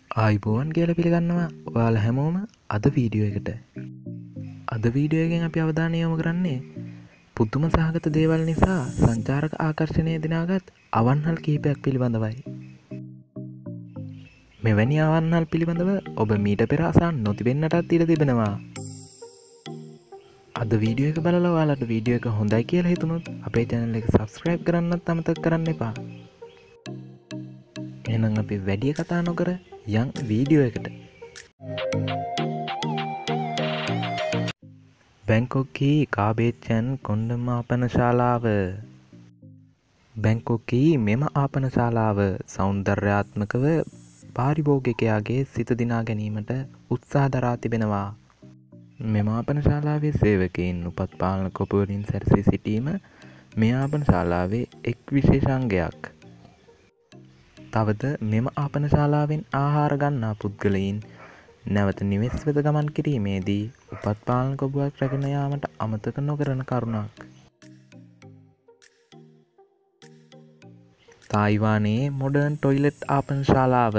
ආයිබෝවන් කියලා පිළිගන්නවා ඔයාලා හැමෝම අද වීඩියෝ එකට. අද වීඩියෝ එකෙන් අපි අවධානය යොමු කරන්නේ පුදුම සහගත දේවල් නිසා සංචාරක ආකර්ෂණය දිනාගත් අවන්හල් කිහිපයක් පිළිබඳවයි. මෙවැනි අවන්හල් පිළිබඳව ඔබ මීට පෙර අසා නොතිබෙන්නටත් ඉඩ තිබෙනවා. අද වීඩියෝ එක බලලා ඔයාලට වීඩියෝ එක හොඳයි කියලා හිතුනොත් අපේ channel එක subscribe කරන්නත් අමතක කරන්න එපා. එහෙනම් අපි වැඩි කතා නොකර යන් වීඩියෝ එකට. බැංකොක්කි කාබේච්චන් කොණ්ඩම ආපනශාලාව. බැංකොක්කි මෙම ආපනශාලාව සෞන්දර්යාත්මකව පාරිභෝගිකයාගේ සිත දිනා ගැනීමට උත්සාහ දරා තිබෙනවා. මෙම ආපනශාලාවේ සේවකයින් උපත් පාලන කොපුවලින් සැරසී සිටීම මේ ආපනශාලාවේ එක් විශේෂාංගයක්. තවද මෙම ආපනශාලාවෙන් ආහාර ගන්නා පුද්ගලයින් නැවත නිවෙස් වෙත ගමන් කිරීමේදී උපත් පාලන කොපුවක් රැගෙන යාමට අමතක නොකරන කරුණක්. තායිවානයේ මොඩර්න් ටොයිලට් ආපනශාලාව.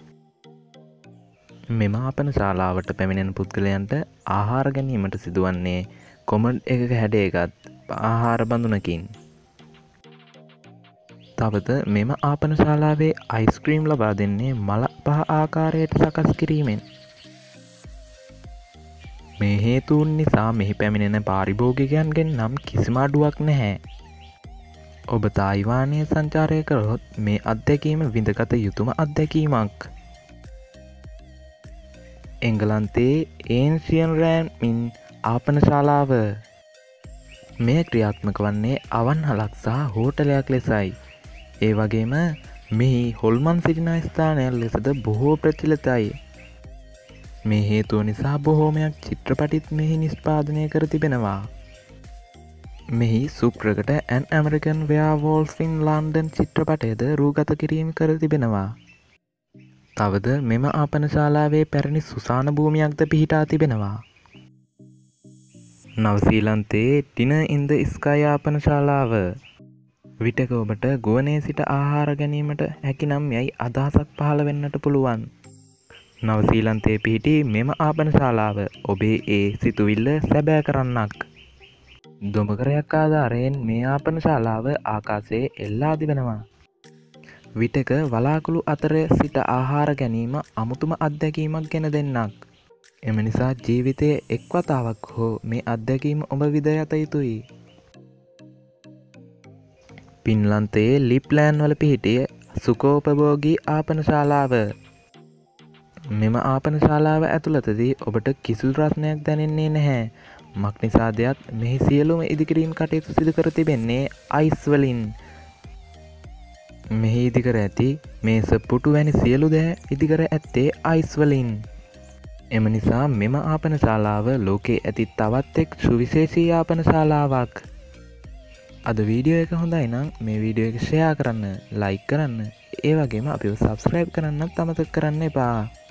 මෙම ආපනශාලාවට පැමිණෙන පුද්ගලයන්ට ආහාර ගැනීමට සිදුවන්නේ කොමඩ් එකක හැඩයගත් ආහාර බඳුනකින්. තවද මෙම ආපනශාලාවේ අයිස්ක්‍රීම් ලබා දෙන්නේ මල පහ ආකාරයට සකස් කිරීමෙන්. මේ හේතුන් නිසා මෙහි පැමිණෙන පාරිභෝගිකයන්ගෙන් නම් කිසිම අඩුවක් නැහැ. ඔබ තායිවානය සංචාරය කරොත් මේ අත්දැකීම විඳගත යුතුම අත්දැකීමක්. එංගලන්තයේ ඒන්සියන් රෑන්මින් ආපනශාලාව. මෙය ක්‍රියාත්මක වන්නේ අවන්හලක් සහ හෝටලයක් ලෙසයි. ඒ වගේම මෙහි හොල්මන් සිටින ස්ථානයක් ලෙසද බොහෝ ප්‍රචලිතයි. මේ හේතුව නිසා බොහෝමයක් චිත්‍රපටිත් මෙහි නිෂ්පාදනය කර තිබෙනවා. මෙහි සුප්‍රකට an American werewolf in London චිත්‍රපටයද රූගත කිරීම කර තිබෙනවා. තවද මෙම ආපනශාලාවේ පැරණි සුසාන භූමියක්ද පිහිටා තිබෙනවා. නවසීලන්තයේ ටින ඉන්ද ස්කයි ආපනශාලාව. විටක ඔබට ගුවනේ සිට ආහාර ගැනීමට හැකිනම් යයි අදහසක් පහළ වෙන්නට පුළුවන්. නවසීලන්තයේ පිහිටි මෙම ආපනශාලාව ඔබේ ඒ සිතුවිල්ල සැබෑ කරන්නක්. දොඹකරයක් ආධාරයෙන් මේ ආපනශාලාව ආකාශයේ එල්ලා තිබෙනවා. විටක වලාකුළු අතර සිට ආහාර ගැනීම අමුතුම අත්දැකීමක් ගෙන දෙන්නක්. එම නිසා ජීවිතයේ එක් වතාවක් හෝ මේ අත්දැකීම ඔබ විඳ යත යුතුයි. පින්ලන්තයේ ලිප්ලෑන් වල පිහිටිය සුකෝපභෝගී ආපනශාලාව. මෙම ආපනශාලාව ඇතුළතදී ඔබට කිසිදු රස්නයක් දැනෙන්නේ නැහැ. මක්නිසාදයක් මෙහි සියලුම ඉදිකිරීම් කටයුතු සිදු කර තිබෙන්නේ අයිස් වලින්. මෙහි ඉදිකර ඇති මේස පුටු වැනි සියලු දෑ ඉදිකර ඇත්තේ අයිස් වලින්. එම නිසා මෙම ආපනශාලාව ලෝකයේ ඇති තවත් එක් සුවිශේෂී ආපනශාලාවක්. අද වීඩියෝ එක හොඳයි නම් මේ වීඩියෝ එක ෂෙයා කරන්න, ලයික් කරන්න, ඒ වගේම අපිව සබ්ස්ක්‍රයිබ් කරන්නත් අමතක කරන්න එපා.